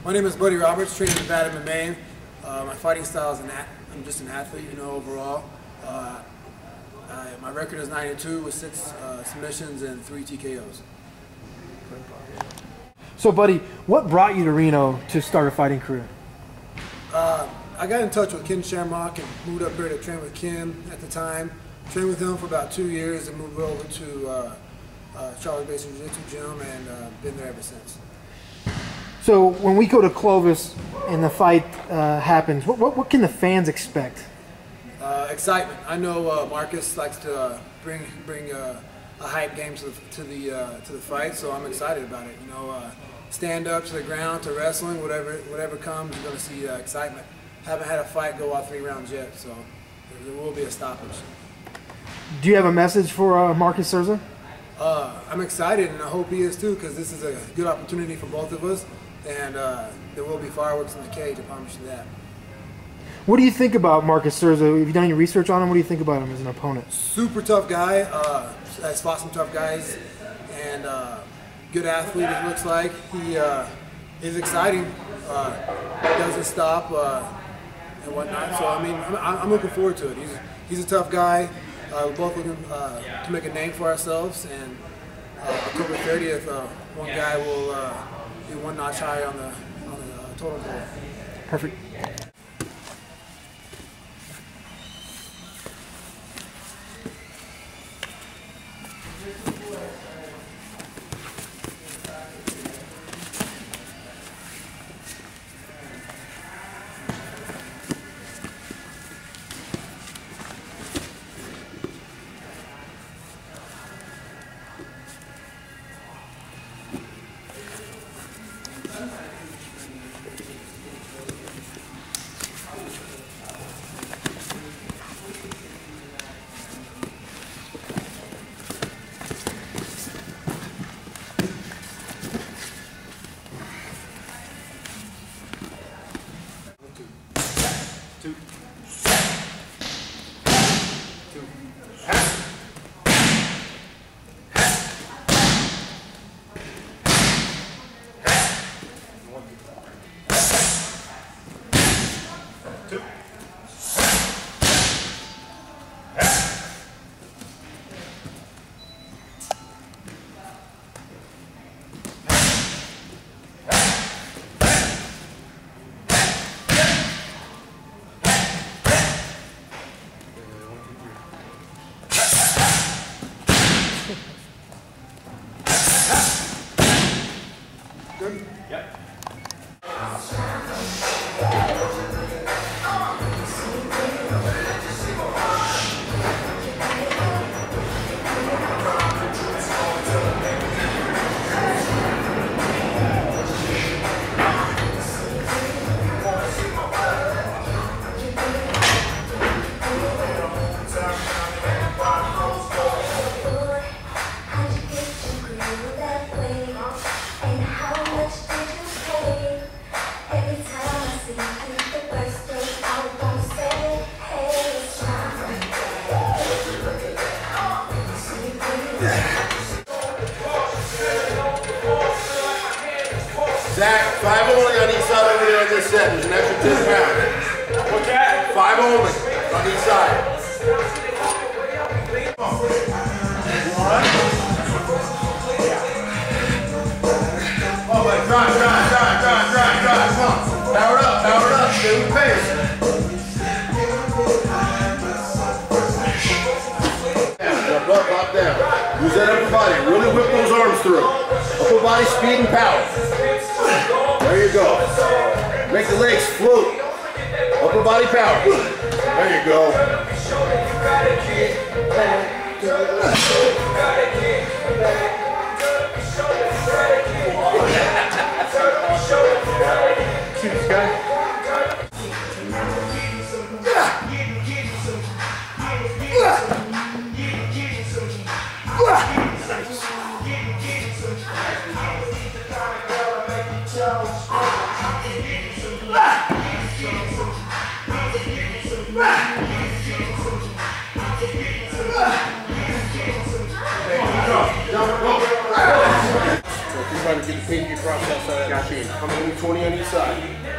My name is Buddy Roberts, trained in Nevada, Maine. My fighting style is I'm just an athlete, overall. My record is 9-2 with 6 submissions and 3 TKOs. So, Buddy, what brought you to Reno to start a fighting career? I got in touch with Ken Shamrock and moved up here to train with Ken at the time. Trained with him for about 2 years and moved over to Charlie Basin Jiu-Jitsu gym and been there ever since. So when we go to Clovis and the fight happens, what can the fans expect? Excitement. I know Marcus likes to bring a hype game to the fight, so I'm excited about it. Stand up to the ground to wrestling, whatever comes, you're going to see excitement. Haven't had a fight go all 3 rounds yet, so there will be a stoppage. Do you have a message for Marcus Surza? I'm excited, and I hope he is too, because this is a good opportunity for both of us, and there will be fireworks in the cage, I promise you that. What do you think about Marcus Surza? Have you done any research on him? What do you think about him as an opponent? Super tough guy, has fought some tough guys, and good athlete it looks like. He is exciting, doesn't stop, and whatnot, so I mean, I'm looking forward to it. He's a tough guy. We're both looking to make a name for ourselves, and October 30th, one guy will be 1 notch higher on the totem pole. Perfect. Good? Yep. Zach, 5 only on each side over there on this set. There's an extra 10 pounds. What's that? 5 only on each side. Oh, but drive. Come on. Power it up. Stay with pace. Down, drop down. Use that upper body. Really whip those arms through. Upper body speed and power. There you go. Make the legs float. Upper body power. There you go. See this guy? trying to get the pinky across that side of the machine. How many 20 on each side?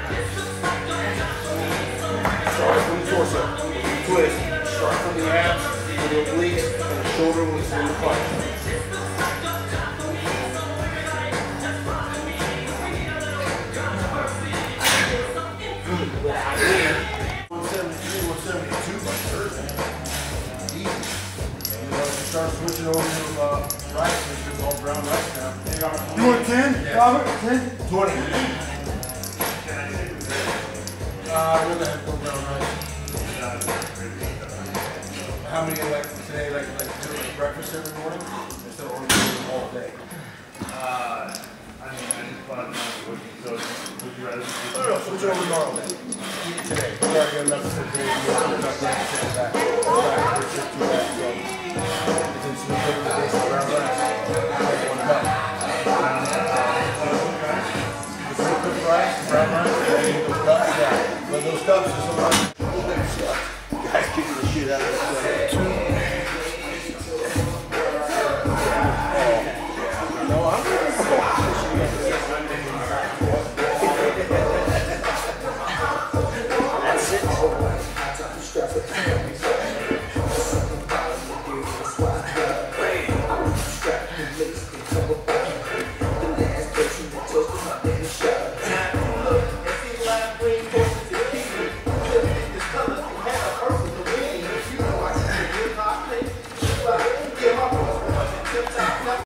Start from the torso. Twist. Start from the abs, to the obliques, and the shoulder when it's in the punch. 173, 172 by Thursday. Easy. And you start switching over to rice, it's all brown rice now. You want 10? Robert, 10? 20. We're gonna have to go brown rice. How many like today, like do like breakfast every morning? Instead of only doing them all day. I mean, I just bought it now, so would you rather just No, switch over tomorrow then. Eat it today. We already got enough for today. We're not going to take it back. It's just too bad to go. It's in some good days of brown rice. Like 1 buck. The cooked rice, brown rice, and then those cups, yeah. But those cups are sometimes. Guys kicking the shit out of this. No, I'm That's it.